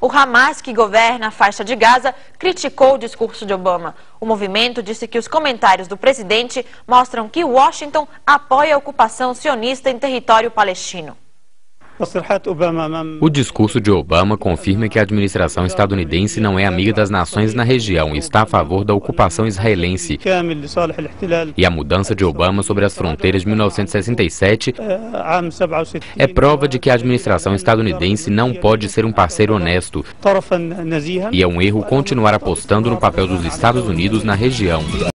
O Hamas, que governa a faixa de Gaza, criticou o discurso de Obama. O movimento disse que os comentários do presidente mostram que Washington apoia a ocupação sionista em território palestino. O discurso de Obama confirma que a administração estadunidense não é amiga das nações na região e está a favor da ocupação israelense. E a mudança de Obama sobre as fronteiras de 1967 é prova de que a administração estadunidense não pode ser um parceiro honesto. E é um erro continuar apostando no papel dos Estados Unidos na região.